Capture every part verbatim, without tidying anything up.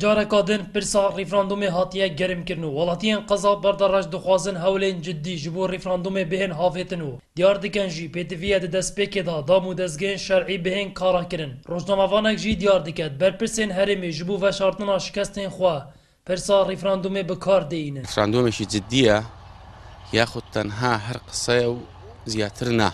جارك دن برسا ريفراندومي هاتيه گرم كرنو ولاتين قضا بردراج دخوازن هولين جدي جبو ريفراندومي بهن هافتنو ديار دكن جي بيتفيا دست بيكي دا دامو دزگين شرعي بهن كارا كرن روزنامه‌وانك جي ديار دكت برپرسين هرمي جبو و شرطنا شكستين خوا برسا ريفراندومي بكار دين ريفراندومي شي جدية ياخد تنها هر قصة وزياترنا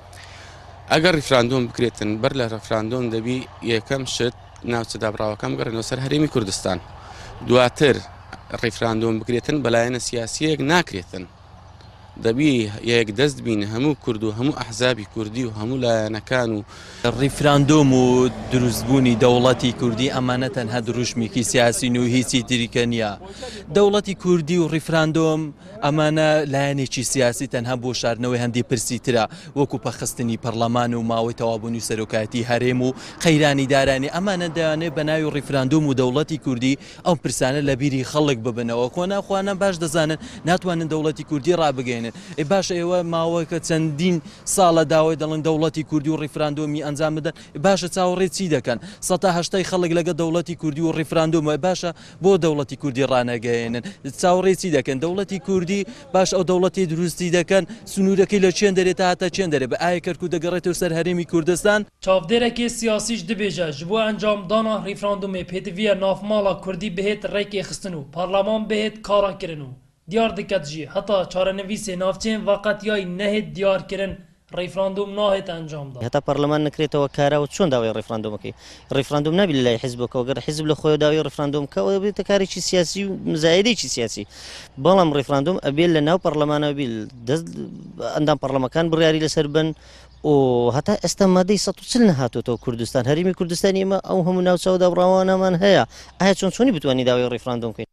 اگر ريفراندوم بكريتن بر ريفراندوم دبي يكم شت ناو سدابراو كم قرن سر هرمي كردستان دواتر ريفراندوم بكريتن بلاين سياسية ناكريتن دبي يك دزد بين همو كردو همو احزابي كردي وهمو لا نكانوا الريفراندوم ودروزبوني دولتي كردي امانه هدروشميكي سياسي نو هيسي تريكانيا دولتي كردي والريفراندوم امانه لانيشي سياسي تنها بو شارنوي هندي برسيترا وكو بخستني برلمان وماوي توابوني سروكاتي هرمو خيراني داراني امانه دانه بنايو ريفراندوم ودولتي كردي او برسانه لبيري خلق ببنا وكونا اخوانا باش دزانن ناتوان دولتي كردي رابگين باش ايوه ماوي كتندين سالا داوي دلن دولتي كردي والريفراندومي انجام بدن باش تاوري چی دکن سەتا هەشتای خەڵک لەگە دەوڵەتی کوردی و ڕیفراندومە باشە بۆ دەوڵەتی کوردی ڕانەگەێنن چاوەڕێی چی دەکەن دەوڵەتی کوردی باش ئەو دەوڵەتی دروستی دەکەن سنوورەکەی لە چێن دەرێت هاتە چێن دەرێت بە ئایا کەرکوو دەگەڕێتەوە سەر هەرێمی کوردستان چاودێرێکی سیاسیش دبێژە ji bo encamdana rîfrandûmê pêtiviya navmala Kurdî bihêt rêkê xistin û parleman bihêt kara kirin û diyar diket jî heta çarenivîsê navçeyên veqetiyayî nehêt diyar kirin ريفراندوم ناهت انجام داد هتا برلمان نكريته وكاره وشون داوي ريفراندوم كي ريفراندوم نبي لله حزبك وغير حزب لخو داوي ريفراندوم كو بتكاري شي سياسي مزايدي شي سياسي بلام ريفراندوم ابي لنا برلمان ابي عندهم برلمان كان برياري لسربن وهتا استمادي سطوسلنا هاتو تو كردستان هريمي كردستاني ما او هم ناو سودا براوانا من هيا هي شون شوني بتواني داوي ريفراندوم كي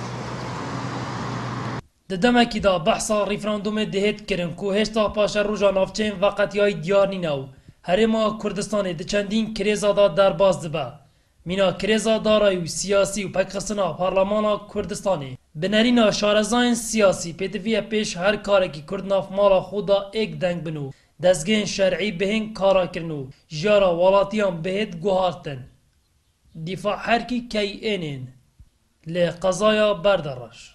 ددمکی دا بحثا ریفراندوم دهید کرن کو هشتا پاش روزا نافچین وقتیای دیار نیناو هرما کردستان د چندین کریزا دا درباز دبا مینا کریزا دارای و سیاسی و پکخسنا پارلمانا کردستانی بنرینا شارزاین سیاسی پیتوی پیش هر کاری که کرد ناف مالا خدا ایک دنگ بنو دزگین شرعی بهین کارا کرنو جارا ولاتیان بهید گوهارتن دفاع هر کی کی اینین لقضایا بردارش